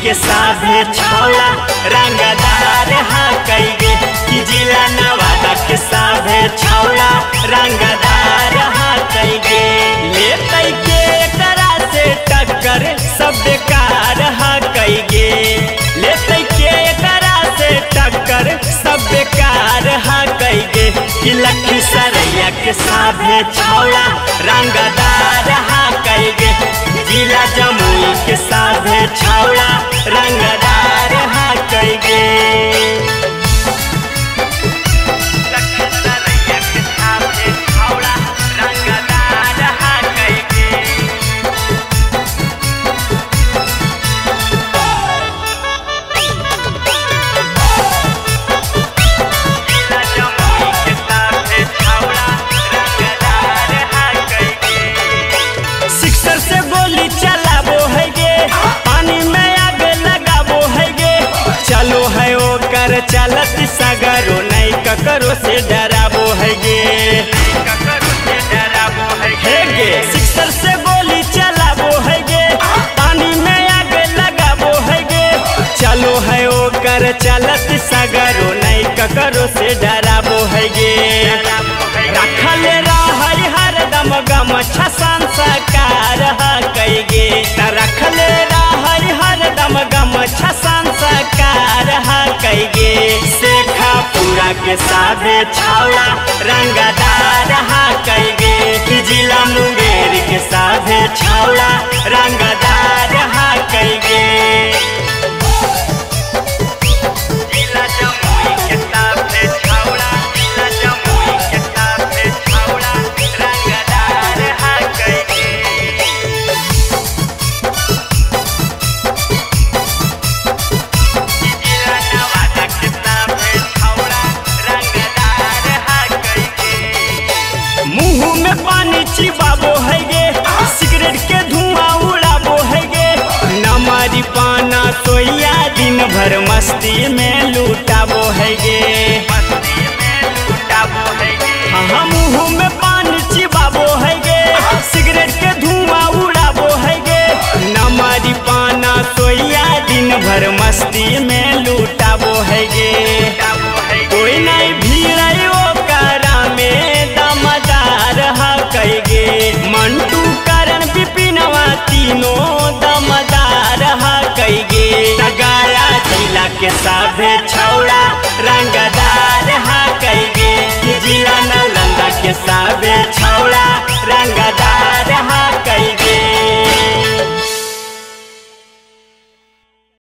के साभे छौला रंगदार हा कईगे कि जिला नवादा के साभे छौला रंगदार हा कईगे लेते के एकरा से टक्कर सब बेकार हा कईगे लेते के एकरा से टक्कर सब बेकार हा कईगे कि लखीसरैया के साभे छौला रंगदार हा कईगे जिला जमुई के साभे छौला रंगदार हा कईगे लखीसरैया के साभे छौला रंगदार हा कईगे जिला जमुई के साभे छौला रंगदार हा कईगे सिक्सर से गोली चलाबो है गे पानी में आग लगाबो है गे चलो है ओकर चलत सगरो नहीं ककरो से डराबो है गे सिक्सर से गोली चलाबो है गे पानी में आग लगाबो है गे चलो है ओकर चलत सगरो नहीं ककरो से डराबो है गे रखल रहै हरदम गमछा संस्कार हा कईगे रखल रहै हरदम गमछा संस्कार हा कईगे शेखापुरा के साभे छौला रंगदार हा कईगे जिला मुंगेर के साभे छौला रंगदार हा कईगे जिला जमुई के साभे छौला जिला जमुई के साभे छौला रंगदार हा कईगे जिला नवादा के साभे छौला रंगदार हा कईगे मुंह में पानी चिबाबो है गे सिगरेट के धुआं उड़ाबो है गे नमारी पाना सोया दिन भर मस्ती में लूटाबो है गे हाँ मुँह में पानी चिबाबो है गे सिगरेट के धुआं उड़ाबो है गे नमारी पाना सोया दिन भर मस्ती में लूटाबो है गे कोई नहीं भीड़ ओकरा में दमदार हा कईगे मंटू करण विपिनवा तीनों दमदार हा कईगे गया जिला के साभे छौला रंगदार